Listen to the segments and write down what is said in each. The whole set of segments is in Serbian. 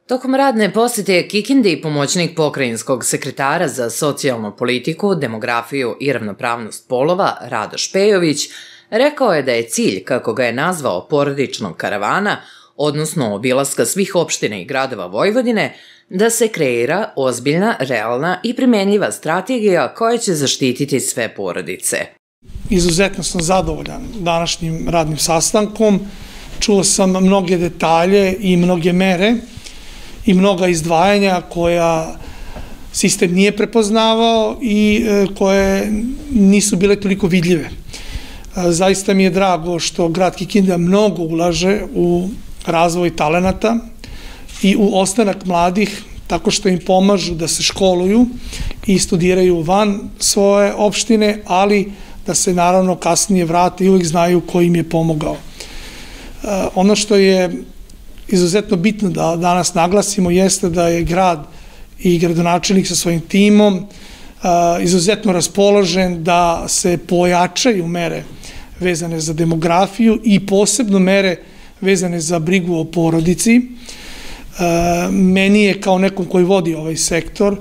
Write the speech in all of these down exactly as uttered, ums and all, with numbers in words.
Tokom radne posete Kikindi pomoćnik pokrajinskog sekretara za socijalnu politiku, demografiju i ravnopravnost polova Radoš Pejović rekao je da je cilj, kako ga je nazvao, porodičnog karavana, odnosno obilaska svih opština i gradova Vojvodine, da se kreira ozbiljna, realna i primenljiva strategija koja će zaštititi sve porodice. Izuzetno sam zadovoljan današnjim radnim sastankom. Čuo sam mnoge detalje i mnoge mere i mnoga izdvajanja koja sistem nije prepoznavao i koje nisu bile toliko vidljive. Zaista mi je drago što grad Kikinda mnogo ulaže u razvoj talenata i u ostanak mladih tako što im pomažu da se školuju i studiraju van svoje opštine, ali da se naravno kasnije vrate i uvijek znaju ko im je pomogao. Ono što je izuzetno bitno da danas naglasimo jeste da je grad i gradonačelnik sa svojim timom izuzetno raspoložen da se pojačaju mere vezane za demografiju i posebno mere vezane za brigu o porodici. Meni je kao nekom koji vodi ovaj sektor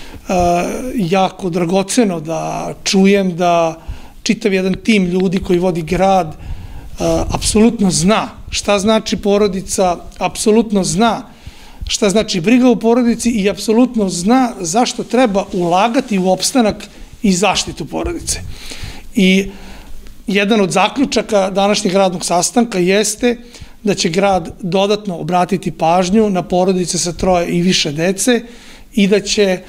jako dragoceno da čujem da čitav jedan tim ljudi koji vodi grad apsolutno zna šta znači porodica, apsolutno zna šta znači briga o porodici i apsolutno zna zašto treba ulagati u opstanak i zaštitu porodice. I jedan od zaključaka današnjeg radnog sastanka jeste da će grad dodatno obratiti pažnju na porodice sa troje i više dece i da će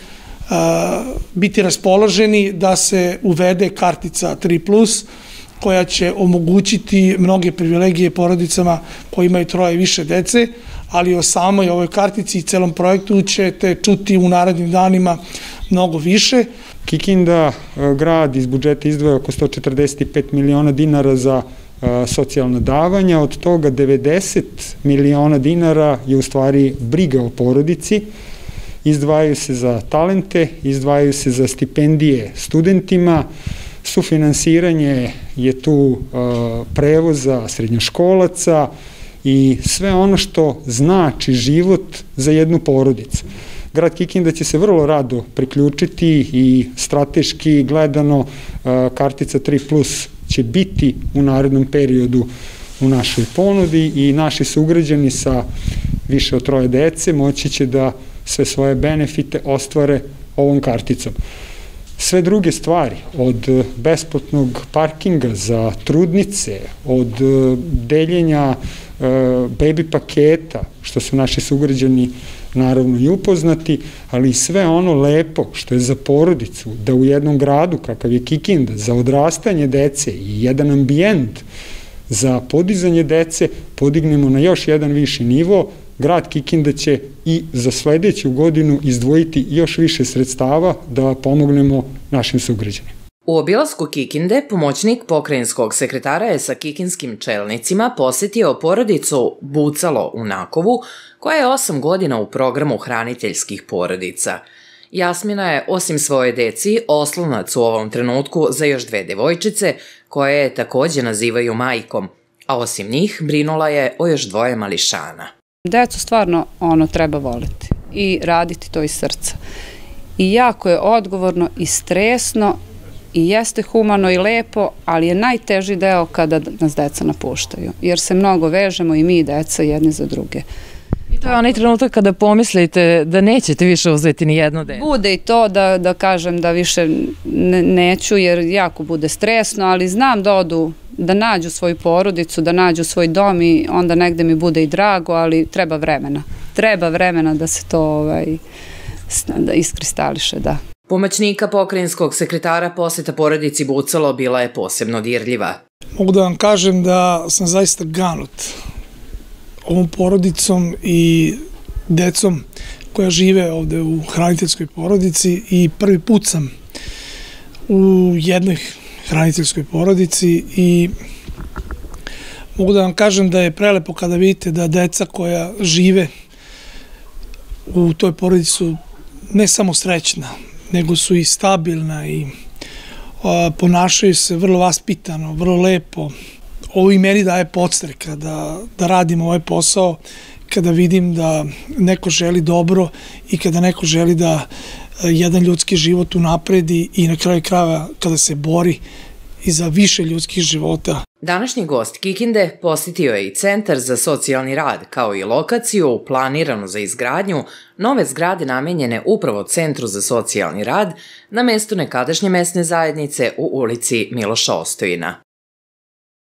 biti raspoloženi da se uvede kartica tri plus, koja će omogućiti mnoge privilegije porodicama koji imaju troje i više dece, ali o samoj ovoj kartici i celom projektu ćete čuti u narednim danima mnogo više. Kikinda, grad iz budžeta izdvaja oko sto četrdeset pet miliona dinara za socijalna davanja, od toga devedeset miliona dinara je u stvari briga o porodici, izdvajaju se za talente, izdvajaju se za stipendije studentima, sufinansiranje je tu prevoza srednjoškolaca i sve ono što znači život za jednu porodicu. Grad Kikinda će se vrlo rado priključiti i strateški gledano kartica tri plus će biti u narednom periodu u našoj ponudi i naši sugrađani sa više od troje dece moći će da sve svoje benefite ostvare ovom karticom. Sve druge stvari, od besplatnog parkinga za trudnice, od deljenja bebi paketa, što su naši sugrađani naravno i upoznati, ali i sve ono lepo što je za porodicu, da u jednom gradu kakav je Kikinda, za odrastanje dece i jedan ambijent za podizanje dece, podignemo na još jedan viši nivo. Grad Kikinda će i za sledeću godinu izdvojiti još više sredstava da pomognemo našim sugrađanima. U obilasku Kikinde pomoćnik pokrajinskog sekretara je sa kikinskim čelnicima posetio porodicu Bucalo u Nakovu, koja je osam godina u programu hraniteljskih porodica. Jasmina je, osim svoje deci, oslonac u ovom trenutku za još dve devojčice, koje je takođe nazivaju majkom, a osim njih brinula je o još dvoje mališana. Decu stvarno ono treba voliti i raditi to iz srca. I jako je odgovorno i stresno i jeste humano i lepo, ali je najteži deo kada nas deca napuštaju, jer se mnogo vežemo i mi i deca jedni za druge. I to je onaj trenutak kada pomislite da nećete više uzeti ni jedno dete. Bude i to da, da kažem da više ne, neću jer jako bude stresno, ali znam da odu, da nađu svoju porodicu, da nađu svoj dom i onda negde mi bude i drago, ali treba vremena. Treba vremena da se to ovaj, da iskristališe, da. Pomoćnika pokrajinskog sekretara poseta porodici Bucalo bila je posebno dirljiva. Mogu da vam kažem da sam zaista ganut ovom porodicom i decom koja žive ovde u hraniteljskoj porodici i prvi put sam u jednoj hraniteljskoj porodici i mogu da vam kažem da je prelepo kada vidite da deca koja žive u toj porodici su ne samo srećna, nego su i stabilna i ponašaju se vrlo vaspitano, vrlo lepo. Ovo i meni daje podstreka da, da radim ovaj posao kada vidim da neko želi dobro i kada neko želi da jedan ljudski život unapredi i na kraju krajeva kada se bori i za više ljudskih života. Današnji gost Kikinde posjetio je i Centar za socijalni rad, kao i lokaciju planiranu za izgradnju nove zgrade namenjene upravo Centru za socijalni rad na mestu nekadašnje mesne zajednice u ulici Miloša Ostojina.